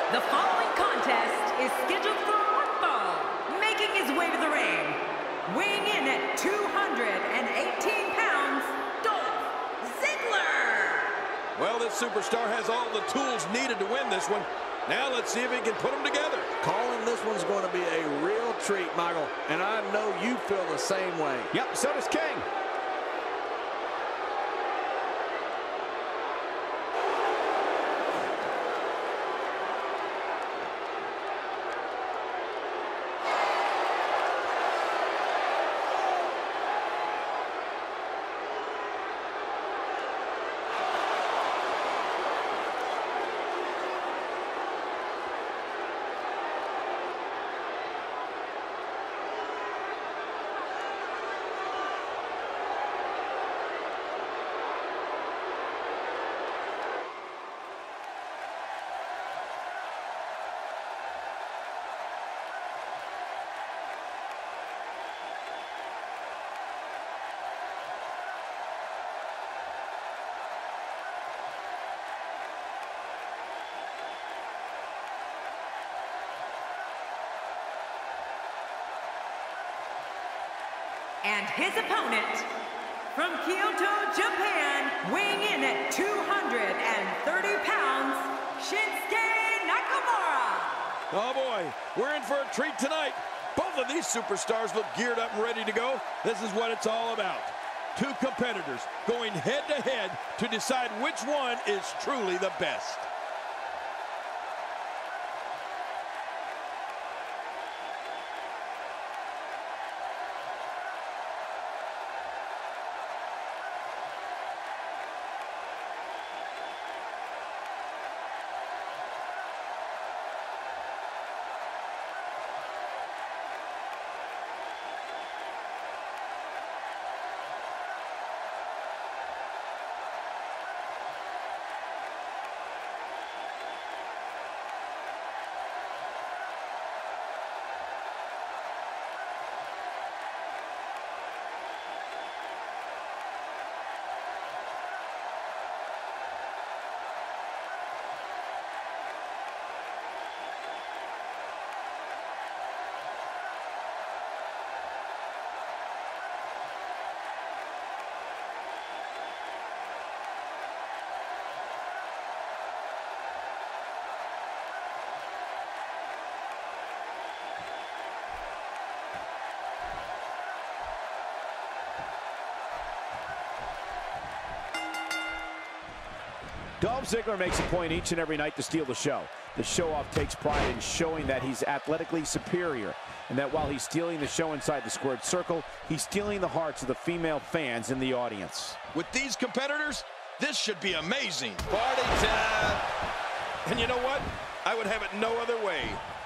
The following contest is scheduled for one fall. Making his way to the ring, weighing in at 218 pounds, Dolph Ziggler. Well, this superstar has all the tools needed to win this one. Now let's see if he can put them together. Calling this one's going to be a real treat, Michael. And I know you feel the same way. Yep, so does King. And his opponent, from Kyoto, Japan, weighing in at 230 pounds, Shinsuke Nakamura. Oh boy, we're in for a treat tonight. Both of these superstars look geared up and ready to go. This is what it's all about. Two competitors going head to head to decide which one is truly the best. Dolph Ziggler makes a point each and every night to steal the show. The show-off takes pride in showing that he's athletically superior, and that while he's stealing the show inside the squared circle, he's stealing the hearts of the female fans in the audience. With these competitors, this should be amazing. Party time! And you know what? I would have it no other way.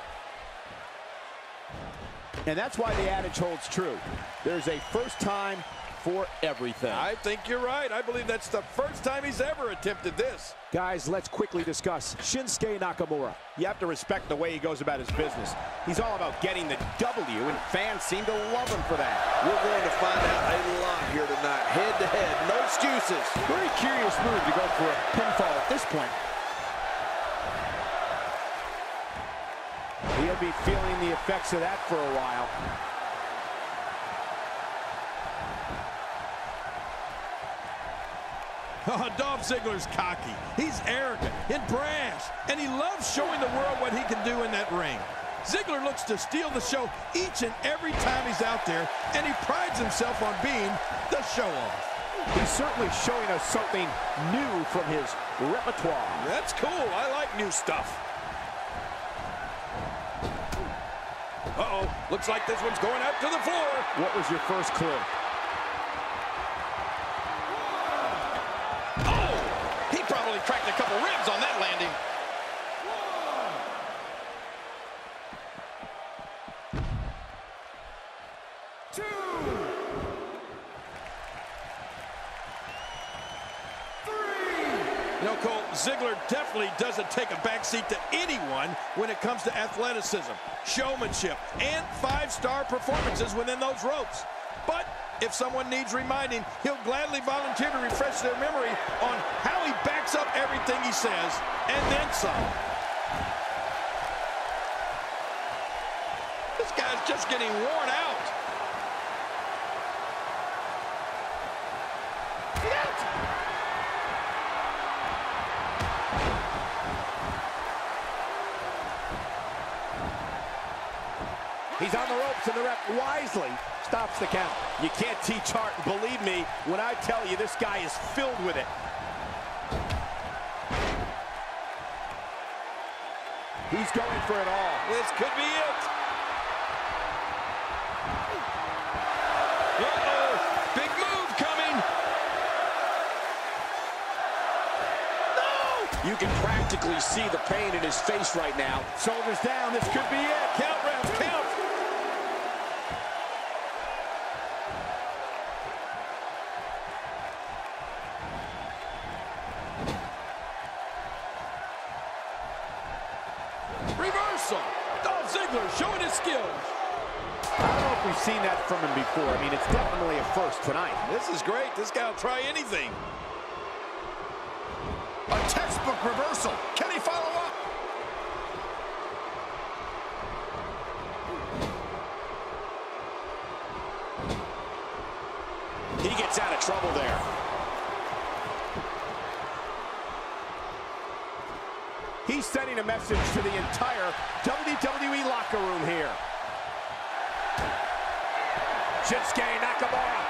And that's why the adage holds true. There's a first time for everything. I think you're right. I believe that's the first time he's ever attempted this. Guys, let's quickly discuss Shinsuke Nakamura. You have to respect the way he goes about his business. He's all about getting the W, and fans seem to love him for that. We're going to find out a lot here tonight. Head to head, no excuses. Very curious move to go for a pinfall at this point. He'll be feeling the effects of that for a while. Oh, Dolph Ziggler's cocky. He's arrogant and brash, and he loves showing the world what he can do in that ring. Ziggler looks to steal the show each and every time he's out there, and he prides himself on being the show-off. He's certainly showing us something new from his repertoire. That's cool. I like new stuff. Uh-oh. Looks like this one's going out to the floor. What was your first clue? Cracked a couple ribs on that landing. Two. You know, Cole, Ziggler definitely doesn't take a backseat to anyone when it comes to athleticism, showmanship, and five-star performances within those ropes. But if someone needs reminding, he'll gladly volunteer to refresh their memory. memory on how he backs up everything he says, and then some. Two. 1, 2, 3. You know, Cole, Ziggler definitely doesn't take a backseat to anyone when it comes to athleticism, showmanship, and five-star performances within those ropes. But if someone needs reminding, he'll gladly volunteer to refresh their memory on how he backs up everything he says, and then some. is just getting worn out. He's on the ropes, and the ref wisely stops the count. You can't teach heart, and believe me when I tell you this guy is filled with it. He's going for it all. This could be it. Uh-oh, big move coming. You can practically see the pain in his face right now. Shoulders down, this could be it. Count, ref, count. Reversal. Dolph Ziggler showing his skills. I don't know if we've seen that from him before. I mean, it's definitely a first tonight. This is great. This guy will try anything. A textbook reversal. Can he follow up? He gets out of trouble there. He's sending a message to the entire WWE locker room here. Shinsuke Nakamura.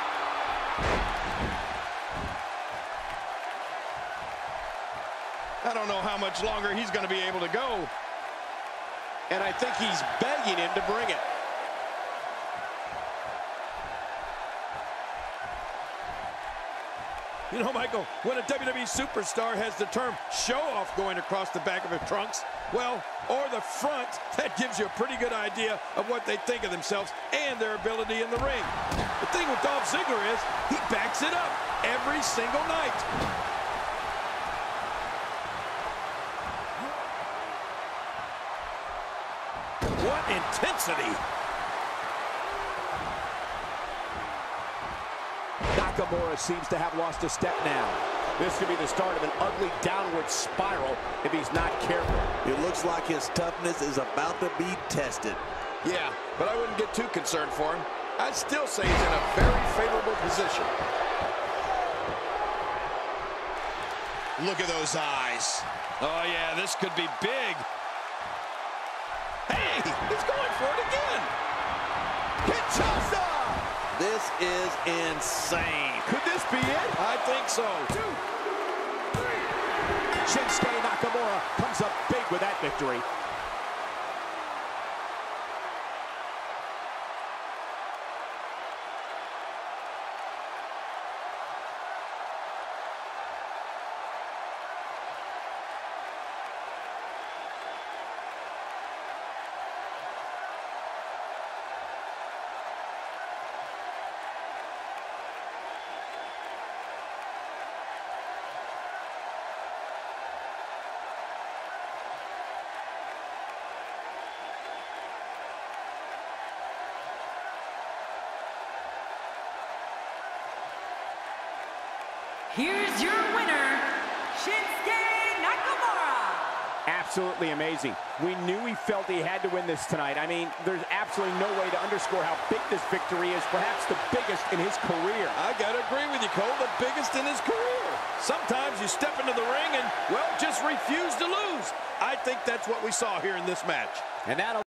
I don't know how much longer he's going to be able to go. And I think he's begging him to bring it. You know, Michael, when a WWE superstar has the term show-off going across the back of their trunks, well, or the front, that gives you a pretty good idea of what they think of themselves and their ability in the ring. The thing with Dolph Ziggler is he backs it up every single night. What intensity! Nakamura seems to have lost a step now. This could be the start of an ugly downward spiral if he's not careful. It looks like his toughness is about to be tested. Yeah, but I wouldn't get too concerned for him. I'd still say he's in a very favorable position. Look at those eyes. Oh, yeah, this could be big. Hey, he's going for it again. Kinshasa! This is insane. Could this be it? I think so. Shinsuke Nakamura comes up big with that victory. Here's your winner, Shinsuke Nakamura. Absolutely amazing. We knew he felt he had to win this tonight. I mean, there's absolutely no way to underscore how big this victory is, perhaps the biggest in his career. I got to agree with you, Cole, the biggest in his career. Sometimes you step into the ring and, well, just refuse to lose. I think that's what we saw here in this match. And that'll